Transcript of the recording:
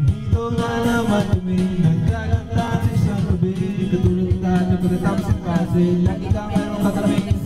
Dito na naman kami, nagkakanta sa isang gabi. Katulad natin pagkatapos ng klase, lagi ka mayroong katabi.